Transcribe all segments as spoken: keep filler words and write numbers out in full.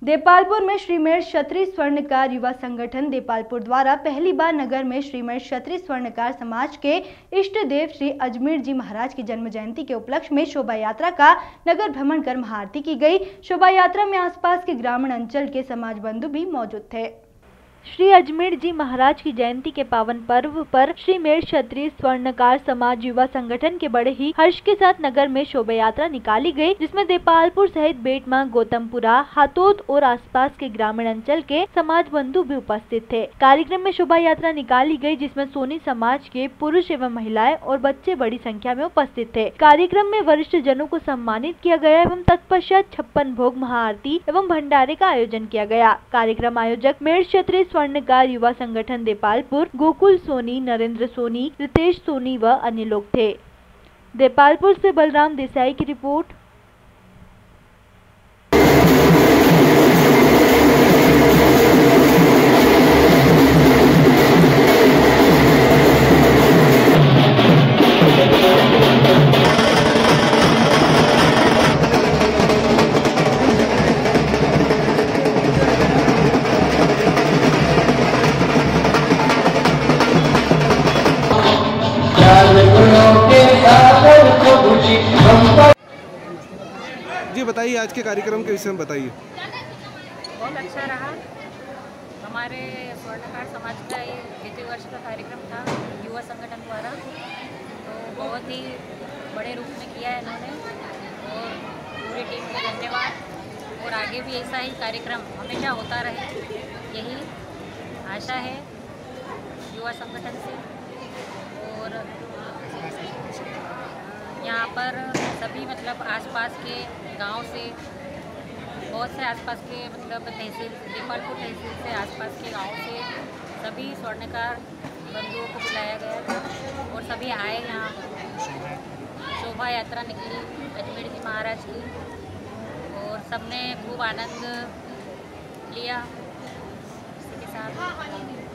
देपालपुर में श्रीमेर क्षत्रिय स्वर्णकार युवा संगठन देपालपुर द्वारा पहली बार नगर में श्रीमेर क्षत्रिय स्वर्णकार समाज के इष्ट देव श्री अजमेर जी महाराज की जन्म जयंती के उपलक्ष्य में शोभा यात्रा का नगर भ्रमण कर महाआरती की गई। शोभा यात्रा में आसपास के ग्रामीण अंचल के समाज बंधु भी मौजूद थे। श्री अजमेर जी महाराज की जयंती के पावन पर्व पर श्रीमेर क्षत्रिय स्वर्णकार समाज युवा संगठन के बड़े ही हर्ष के साथ नगर में शोभा यात्रा निकाली गई, जिसमें देपालपुर सहित बेटमा, गौतमपुरा, हातोद और आसपास के ग्रामीण अंचल के समाज बंधु भी उपस्थित थे। कार्यक्रम में शोभा यात्रा निकाली गई, जिसमें सोनी समाज के पुरुष एवं महिलाएं और बच्चे बड़ी संख्या में उपस्थित थे। कार्यक्रम में वरिष्ठ जनों को सम्मानित किया गया एवं तत्पश्चात छप्पन भोग, महाआरती एवं भंडारे का आयोजन किया गया। कार्यक्रम आयोजक मेर क्षत्रिय स्वर्णकार युवा संगठन देपालपुर, गोकुल सोनी, नरेंद्र सोनी, रितेश सोनी व अन्य लोग थे। देपालपुर से बलराम देसाई की रिपोर्ट। जी बताइए, आज के कार्यक्रम के विषय में बताइए। बहुत अच्छा रहा। हमारे स्वर्णकार समाज का ये द्वितीय वर्ष का कार्यक्रम था युवा संगठन द्वारा, तो बहुत ही बड़े रूप में किया है इन्होंने और पूरी टीम को धन्यवाद। और आगे भी ऐसा ही कार्यक्रम हमेशा होता रहे, यही आशा है युवा संगठन से। और यहाँ पर सभी मतलब आसपास के गांव से, बहुत से आसपास के मतलब तहसील, देपालपुर तहसील से आसपास के गांव से सभी स्वर्णकार बंधुओं को बुलाया गया था और सभी आए। यहाँ शोभा यात्रा निकली अजमेर जी महाराज की और सबने खूब आनंद लिया। इसी के साथ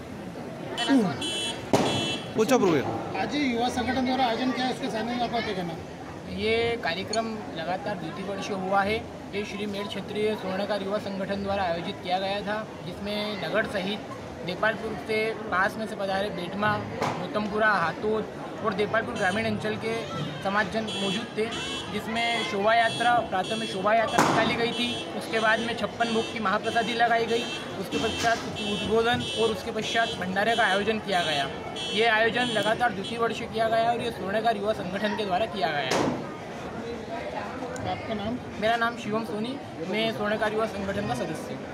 पूछा आज युवा संगठन द्वारा आयोजन किया, इसके सामने में आपका क्या कहना? ये कार्यक्रम लगातार द्वितीय वर्ष हुआ है। ये श्री मेर क्षत्रिय स्वर्णकार युवा संगठन द्वारा आयोजित किया गया था, जिसमें नगर सहित देपालपुर से पास में से पधारे बेटमा, गौतमपुरा, हातोद और देपालपुर ग्रामीण अंचल के समाजजन मौजूद थे। जिसमें शोभा यात्रा, प्रातः में शोभा यात्रा निकाली गई थी, उसके बाद में छप्पन भोग की महाप्रसादी लगाई गई, उसके पश्चात उद्बोधन और उसके पश्चात भंडारे का आयोजन किया गया। ये आयोजन लगातार दूसरी वर्ष किया गया और ये स्वर्णकार युवा संगठन के द्वारा किया गया है। आपका नाम? मेरा नाम शिवम सोनी, मैं स्वर्णकार युवा संगठन का सदस्य हूँ।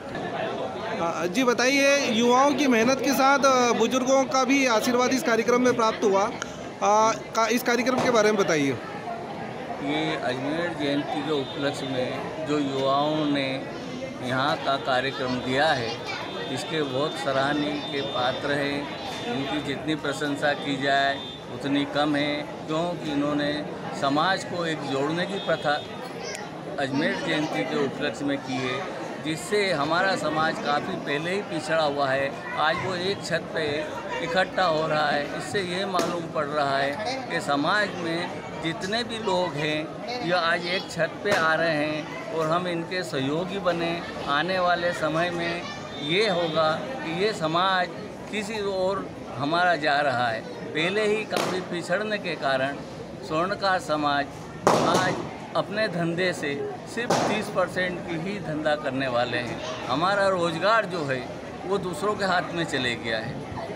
जी बताइए, युवाओं की मेहनत के साथ बुजुर्गों का भी आशीर्वाद इस कार्यक्रम में प्राप्त हुआ, आ, का, इस कार्यक्रम के बारे में बताइए। ये अजमेर जयंती के उपलक्ष्य में जो युवाओं ने यहाँ का कार्यक्रम दिया है, इसके बहुत सराहनीय के पात्र हैं। इनकी जितनी प्रशंसा की जाए उतनी कम है, क्योंकि इन्होंने समाज को एक जोड़ने की प्रथा अजमेर जयंती के उपलक्ष्य में की है, जिससे हमारा समाज काफ़ी पहले ही पिछड़ा हुआ है। आज वो एक छत पे इकट्ठा हो रहा है। इससे ये मालूम पड़ रहा है कि समाज में जितने भी लोग हैं ये आज एक छत पे आ रहे हैं और हम इनके सहयोगी बने। आने वाले समय में ये होगा कि ये समाज किसी ओर हमारा जा रहा है। पहले ही काफ़ी पिछड़ने के कारण स्वर्णकार समाज आज अपने धंधे से सिर्फ तीस परसेंट की ही धंधा करने वाले हैं। हमारा रोज़गार जो है वो दूसरों के हाथ में चले गया है।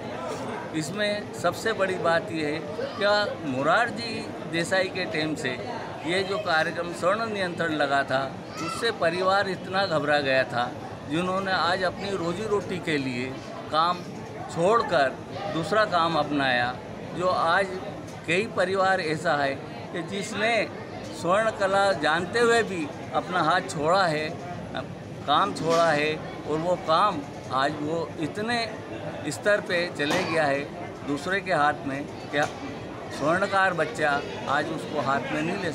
इसमें सबसे बड़ी बात यह है क्या मोरारजी देसाई के टाइम से ये जो कार्यक्रम स्वर्ण नियंत्रण लगा था, उससे परिवार इतना घबरा गया था, जिन्होंने आज अपनी रोजी रोटी के लिए काम छोड़कर दूसरा काम अपनाया। जो आज कई परिवार ऐसा है कि जिसने स्वर्ण कला जानते हुए भी अपना हाथ छोड़ा है, काम छोड़ा है, और वो काम आज वो इतने स्तर पे चले गया है दूसरे के हाथ में, क्या स्वर्णकार बच्चा आज उसको हाथ में नहीं ले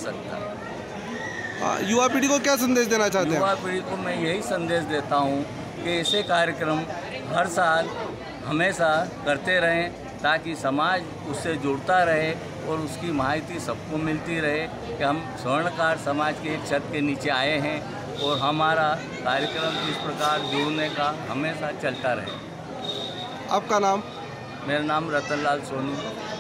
सकता। युवा पीढ़ी को क्या संदेश देना चाहते हैं? युवा पीढ़ी को मैं यही संदेश देता हूँ कि ऐसे कार्यक्रम हर साल हमेशा करते रहें, ताकि समाज उससे जुड़ता रहे और उसकी माहिती सबको मिलती रहे कि हम स्वर्णकार समाज के एक छत के नीचे आए हैं। और हमारा कार्यक्रम इस प्रकार जुड़ने का हमेशा चलता रहे। आपका नाम? मेरा नाम रतन लाल सोनी।